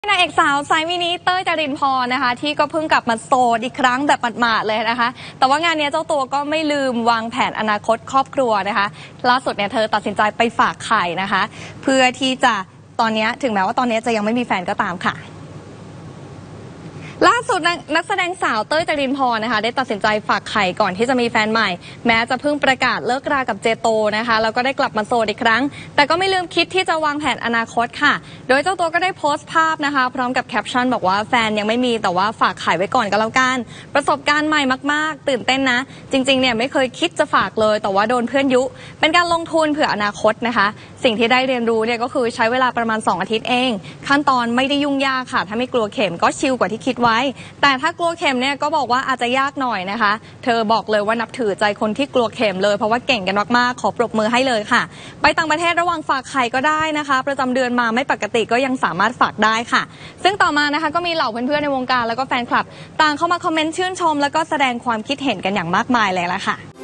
นางเอกสาวไซส์มินิเต้ยจรินพรนะคะที่ก็เพิ่งกลับมาโสดอีกครั้งแบบหมาดๆเลยนะคะแต่ว่างานนี้เจ้าตัวก็ไม่ลืมวางแผนอนาคตครอบครัวนะคะล่าสุดเนี่ยเธอตัดสินใจไปฝากไข่นะคะเพื่อที่จะตอนนี้ถึงแม้ว่าตอนนี้จะยังไม่มีแฟนก็ตามค่ะล่าสุดนักแสดงสาวเต้ยจรินพรนะคะได้ตัดสินใจฝากไข่ก่อนที่จะมีแฟนใหม่แม้จะเพิ่งประกาศเลิกรากับเจโตนะคะแล้วก็ได้กลับมาโสดอีกครั้งแต่ก็ไม่ลืมคิดที่จะวางแผนอนาคตค่ะโดยเจ้าตัวก็ได้โพสต์ภาพนะคะพร้อมกับแคปชั่นบอกว่าแฟนยังไม่มีแต่ว่าฝากไข่ไว้ก่อนก็แล้วกันประสบการณ์ใหม่มากๆตื่นเต้นนะจริงๆเนี่ยไม่เคยคิดจะฝากเลยแต่ว่าโดนเพื่อนยุเป็นการลงทุนเผื่ออนาคตนะคะสิ่งที่ได้เรียนรู้เนี่ยก็คือใช้เวลาประมาณ2 อาทิตย์เองขั้นตอนไม่ได้ยุ่งยากค่ะถ้าไม่กลัวเข็มก็ชิลกว่าที่คิดไว้แต่ถ้ากลัวเข็มเนี่ยก็บอกว่าอาจจะยากหน่อยนะคะเธอบอกเลยว่านับถือใจคนที่กลัวเข็มเลยเพราะว่าเก่งกันมากๆขอปรบมือให้เลยค่ะไปต่างประเทศระหว่างฝากไข่ก็ได้นะคะประจำเดือนมาไม่ปกติก็ยังสามารถฝากได้ค่ะซึ่งต่อมานะคะก็มีเหล่าเพื่อนๆในวงการแล้วก็แฟนคลับต่างเข้ามาคอมเมนต์ชื่นชมแล้วก็แสดงความคิดเห็นกันอย่างมากมายเลยละค่ะ